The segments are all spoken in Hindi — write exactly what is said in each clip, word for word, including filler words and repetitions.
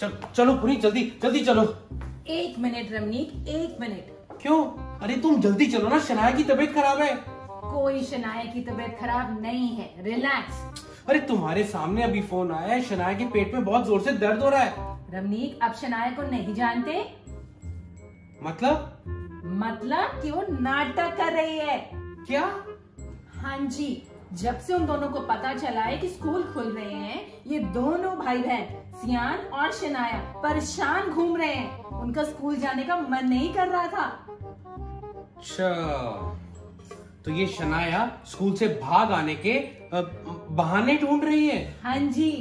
चल, चलो पुनी, जल्दी जल्दी चलो। एक मिनट रमनीक, एक मिनट। क्यों? अरे तुम जल्दी चलो ना, शनाया की तबीयत खराब है। कोई शनाया की तबीयत खराब नहीं है, रिलैक्स। अरे तुम्हारे सामने अभी फोन आया है, शनाया के पेट में बहुत जोर से दर्द हो रहा है। रमनीक, अब शनाया को नहीं जानते? मतलब? मतलब कि वो नाटक कर रही है। क्या? हाँ जी, जब से उन दोनों को पता चला है कि स्कूल खुल रहे हैं, ये दोनों भाई बहन सियान और शनाया परेशान घूम रहे हैं। उनका स्कूल जाने का मन नहीं कर रहा था। अच्छा, तो ये शनाया स्कूल से भाग आने के बहाने ढूंढ रही है। हाँ जी।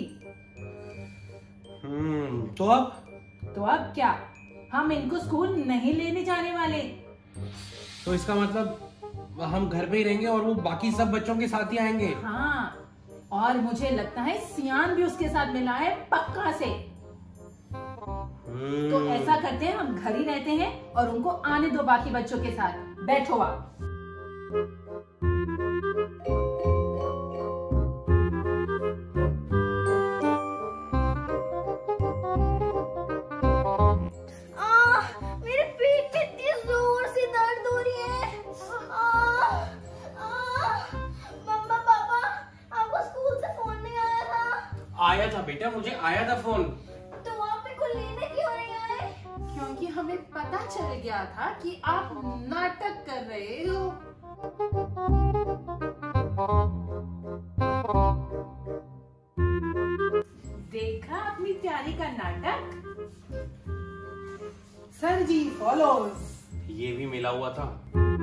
हम्म तो अब? तो अब क्या, हम इनको स्कूल नहीं लेने जाने वाले। तो इसका मतलब हम घर पे ही रहेंगे और वो बाकी सब बच्चों के साथ ही आएंगे। हाँ, और मुझे लगता है सियान भी उसके साथ मिला है पक्का से। तो ऐसा करते हैं, हम घर ही रहते हैं और उनको आने दो बाकी बच्चों के साथ। बैठो आप। आया था बेटा, मुझे आया था फोन। तो आप मेरे को लेने क्यों नहीं आए? क्योंकि हमें पता चल गया था कि आप नाटक कर रहे हो। देखा अपनी प्यारी का नाटक। Sir ji follows. ये भी मिला हुआ था।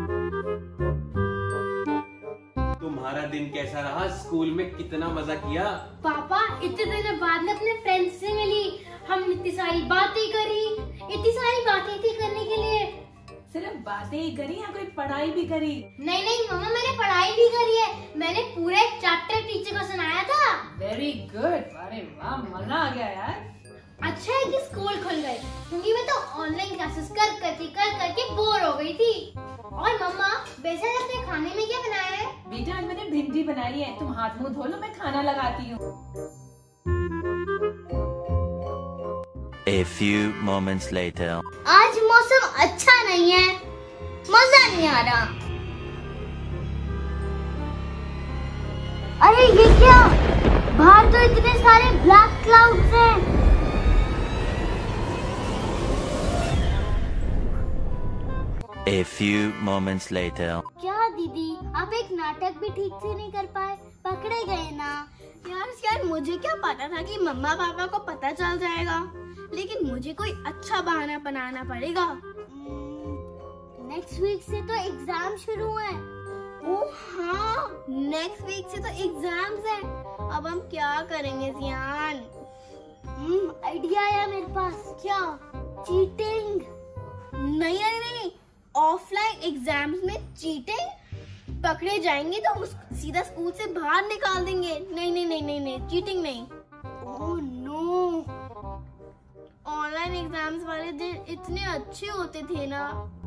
तुम्हारा दिन कैसा रहा? स्कूल में कितना मजा किया? पापा, इतने दिनों बाद में अपने फ्रेंड्स से मिली, हम इतनी सारी बातें करी। इतनी सारी बातें थी करने के लिए। सिर्फ बातें ही करी या कोई पढ़ाई भी करी? नहीं नहीं मम्मा, मैंने पढ़ाई भी करी है। मैंने पूरा एक चैप्टर टीचर को सुनाया था। Very good. अरे वाह, मजा आ गया यार। अच्छा है कि स्कूल खुल गए, क्योंकि मैं तो ऑनलाइन क्लासेस कर करके कर करके बोर हो गई थी। और मम्मा, वैसे अपने खाने में क्या बनाया है? बेटा, आज मैंने भिंडी बनाई है। तुम हाथ मुंह धो लो, मैं खाना लगाती हूँ। A few moments later. आज मौसम अच्छा नहीं है, मजा नहीं आ रहा। अरे ये क्या, बाहर तो इतने सारे ब्लैक क्लाउड्स हैं। A few moments later. क्या दीदी, आप एक नाटक भी ठीक से नहीं कर पाए, पकड़े गए ना। यार यार मुझे क्या पता था कि मम्मा पापा को पता चल जाएगा, लेकिन मुझे कोई अच्छा बहाना बनाना पड़ेगा। नेक्स्ट वीक से तो एग्जाम शुरू है। ओह हाँ, नेक्स्ट वीक से तो एग्जाम्स हैं। अब हम क्या करेंगे जियान? हम्म, आइडिया आया मेरे पास। क्या? चीटिंग। नहीं नहीं नहीं, ऑफलाइन एग्जाम्स में चीटिंग? पकड़े जाएंगे तो उस सीधा स्कूल से बाहर निकाल देंगे। नहीं नहीं नहीं नहीं नहीं, चीटिंग नहीं। ओह नो, ऑनलाइन एग्जाम्स वाले दिन इतने अच्छे होते थे ना।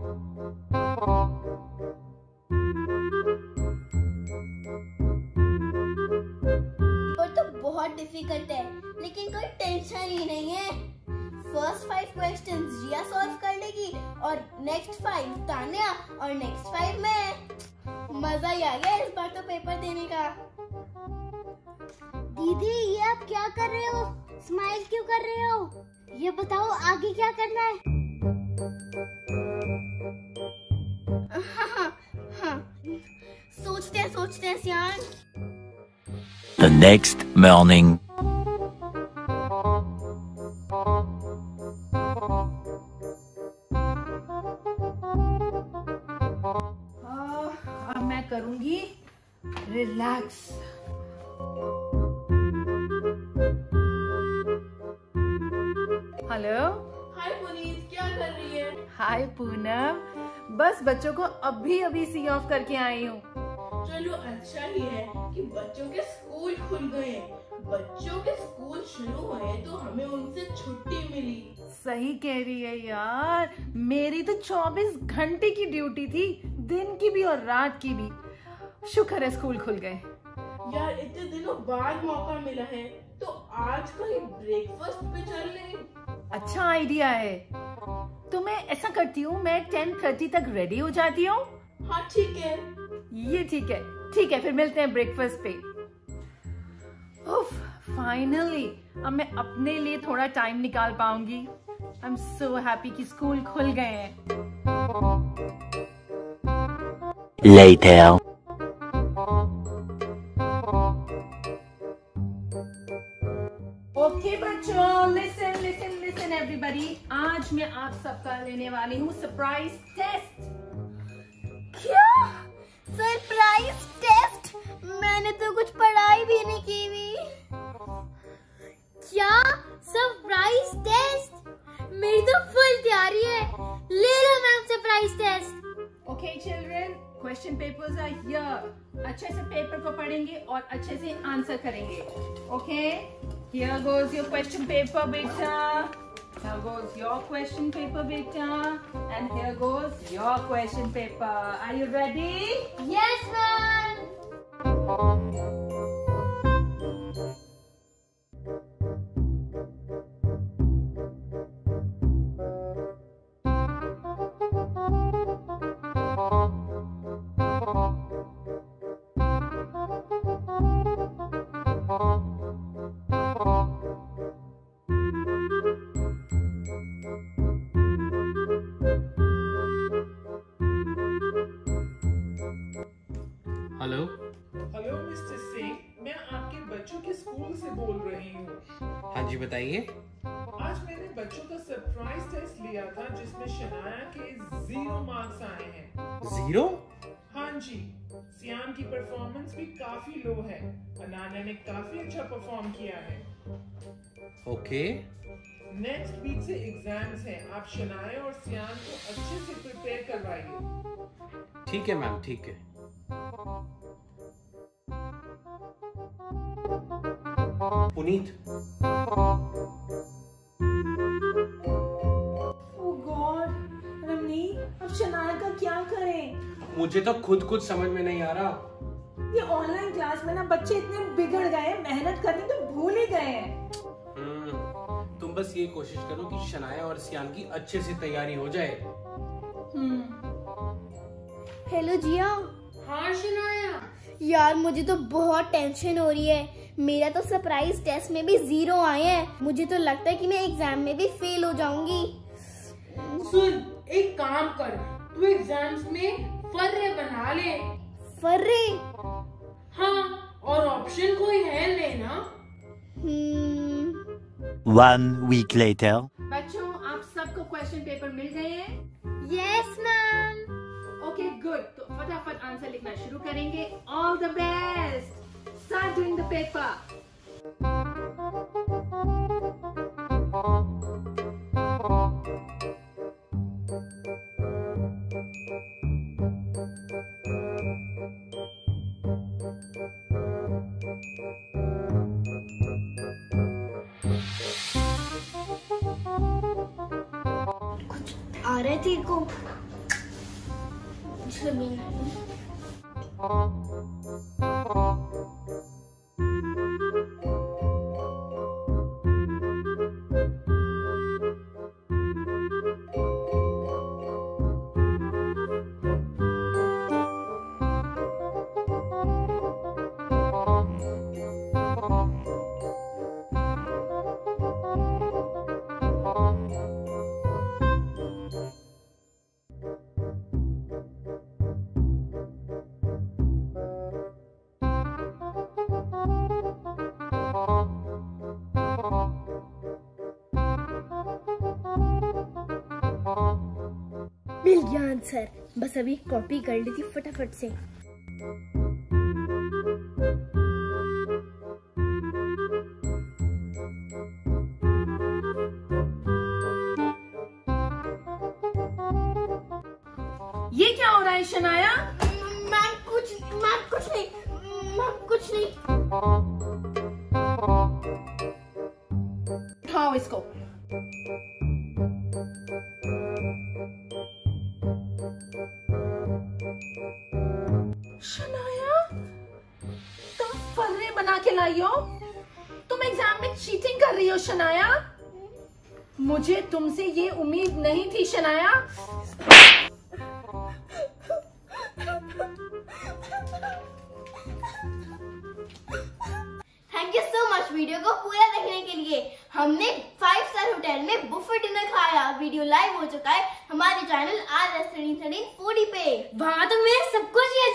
और तो बहुत डिफिकल्ट है, लेकिन कोई टेंशन ही नहीं है। First five questions Jiya solve कर लेगी और नेक्स्ट फाइव तान्या और नेक्स्ट फाइव मैं। मजा ही आ गया इस बार तो पेपर देने का। दीदी, ये आप क्या कर रहे हो? स्माइल क्यों कर रहे हो? ये बताओ आगे क्या करना है? हाँ, हाँ, सोचते हैं सोचते हैं सियान। The next morning. अब मैं करूंगी रिलैक्स। हेलो। हाय पुनीत, क्या कर रही है? हाय पूनम, बस बच्चों को अभी अभी सी ऑफ करके आई हूँ। चलो अच्छा ही है कि बच्चों के स्कूल खुल गए। बच्चों के स्कूल शुरू हुए तो हमें उनसे छुट्टी मिली। सही कह रही है यार, मेरी तो चौबीस घंटे की ड्यूटी थी, दिन की भी और रात की भी। शुक्र है स्कूल खुल गए। यार इतने दिनों बाद मौका मिला है, तो आज कहीं ब्रेकफास्ट पे चल रही। अच्छा आइडिया है। तो मैं ऐसा करती हूँ, मैं टेन थर्टी तक रेडी हो जाती हूँ। हाँ ठीक है। ये ठीक है, ठीक है, फिर मिलते हैं ब्रेकफास्ट पे। उफ, फाइनली अब मैं अपने लिए थोड़ा टाइम निकाल पाऊंगी। आई एम सो हैप्पी कि स्कूल खुल गए हैं। Later. ओके बच्चों, लिसन लिसन लिसन एवरीबॉडी, आज मैं आप सबका लेने वाली हूँ सरप्राइज टेस्ट। क्या सरप्राइज टेस्ट? मैंने तो कुछ पढ़ाई भी नहीं की हुई। क्या सरप्राइज टेस्ट? मेरी तो फुल तैयारी है। ले लो ma'am surprise test. Okay children, question papers are here. अच्छे से पेपर को पढ़ेंगे और अच्छे से आंसर करेंगे। Okay, here goes your question paper beta, here goes your question paper beta, and here goes your question paper. Are you ready? Yes ma'am. Hello hello mister Singh, मैं आपके बच्चों के स्कूल से बोल रही हूँ। हाँ जी बताइए। आज मैंने बच्चों का सरप्राइज टेस्ट लिया था जिसमें शनाया के जीरो मार्क्स आए हैं। जीरो? हाँ जी, सियान की परफॉर्मेंस भी काफी लो है। अनाना ने काफी अच्छा परफॉर्म किया है। ओके। नेक्स्ट वीक से एग्जाम्स हैं। आप शनाया और सियान को अच्छे से प्रिपेयर करवाइए। ठीक है मैम, ठीक है। पुनीत, Oh God, रमनी, अब शनाया का क्या करें? मुझे तो खुद कुछ समझ में नहीं आ रहा। ये ऑनलाइन क्लास में ना बच्चे इतने बिगड़ गए, मेहनत करनी तो भूल ही गए हैं। हम्म, तुम बस ये कोशिश करो कि शनाया और सियान की अच्छे से तैयारी हो जाए। हम्म। हेलो जिया। हाँ शनाया। यार मुझे तो बहुत टेंशन हो रही है। मेरा तो सरप्राइज टेस्ट में भी जीरो आए हैं। मुझे तो लगता है कि मैं एग्जाम में भी फेल हो जाऊंगी। सुन, एक काम कर, तू एग्जाम्स में फर्रे बना ले। फर्रे? हाँ, और ऑप्शन कोई है लेना। हम्म। One week later. बच्चों, आप सबको क्वेश्चन पेपर मिल गए हैं? Yes ma'am. ओके गुड, तो फटाफट आंसर लिखना शुरू करेंगे। All the best, start doing the paper. कुछ आ रहा है तेरे को? जमीन मिल गया आंसर। बस अभी कॉपी कर ली थी फटाफट से। ये क्या हो रहा है शनाया? मैम कुछ मैम कुछ नहीं मैम कुछ नहीं। उठाओ इसको। शनाया, तुम फर्रे बना के लाई हो? तुम एग्जाम में चीटिंग कर रही हो शनाया? मुझे तुमसे ये उम्मीद नहीं थी Shanaya. Thank you so much video को पूरा देखने के लिए। हमने फाइव स्टार होटल में बुफे डिनर खाया। वीडियो लाइव हो चुका है हमारे channel R S thirteen thirteen foodie पे। वहाँ तो मैं सब कुछ